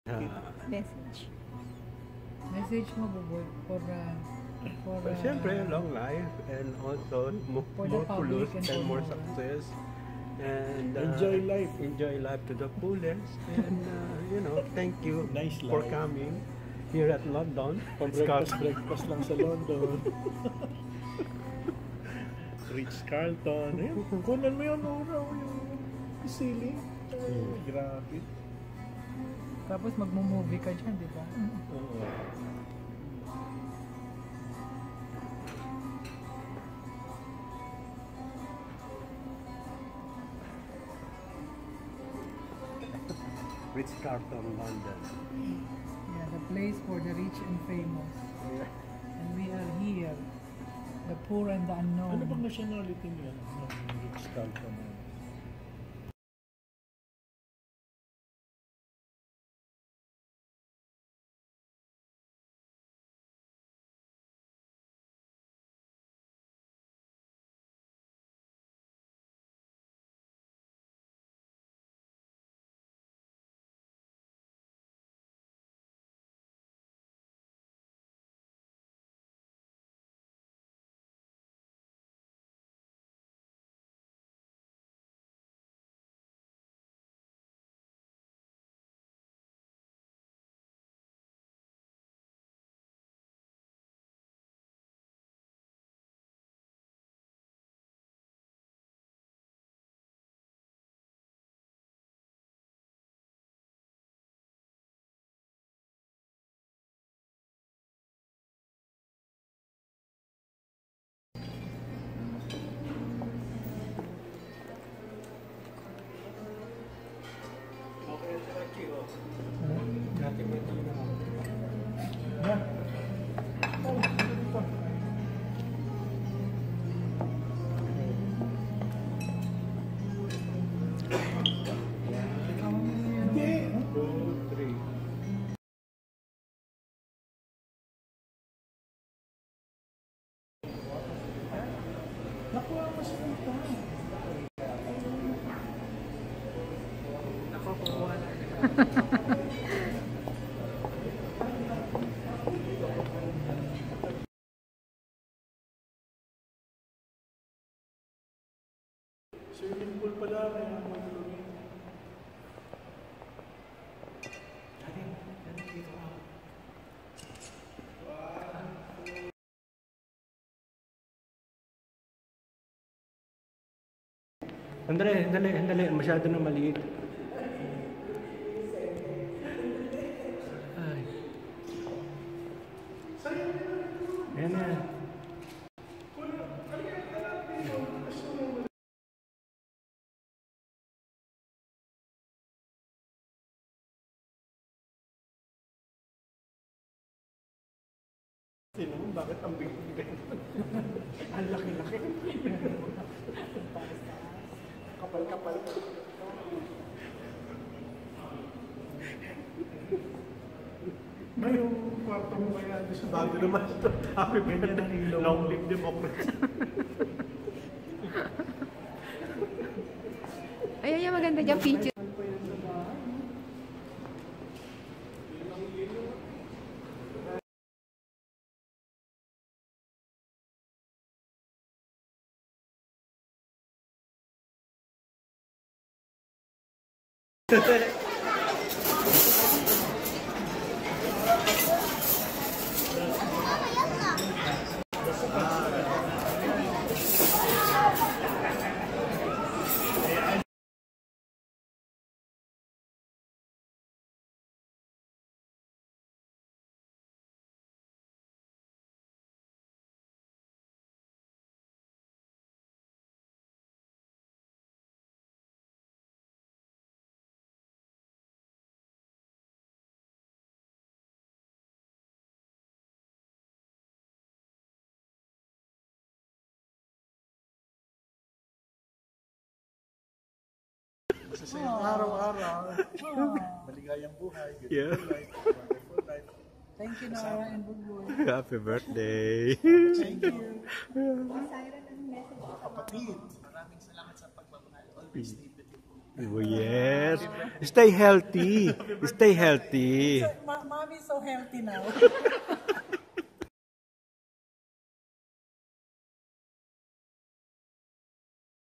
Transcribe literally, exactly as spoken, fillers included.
Uh, Message. Message mo, Buboy, for, uh, for uh, Siyempre, long life and also more, more plus and more success. And uh, enjoy life. Enjoy life to the fullest. And, uh, you know, thank you nice for life. coming here at London. Pa-breakfast, breakfast lang sa London. Ritz Carlton. Ayun, kunan mo yun, uraw, yung ceiling. Ay, grabe. Tapos magmo-movie ka dyan, di ba? Oo. Ritz Carlton, London. Yeah, the place for the rich and famous. Yeah. And we are here, the poor and the unknown. Ano bang nationality niya ng Ritz Carlton? Nakuha mo siya ito. Nakukuha na. Swimming pool pala, kaya mag-lumi. Andali, andali, andali. Masyado na maliit. Ay. Ayan na. Sino mo, bakit ang bigay? Ang laki-laki. Kapal-kapal. Na yung kwarto mo kaya sa bago naman ito. Happy birthday. Long live democracy. Ayun yung maganda dyan, picture. Sa sa'yo araw-araw. Maligayang buhay. Good Yeah. life. Wonderful life. Thank you, Nora and Buboy. Happy birthday. Thank you. Siren and message. Kapatid. Maraming salamat sa pagmamahal. Always stay beautiful. Oh, yes. Stay healthy. Stay healthy. So, ma- mommy is so healthy now.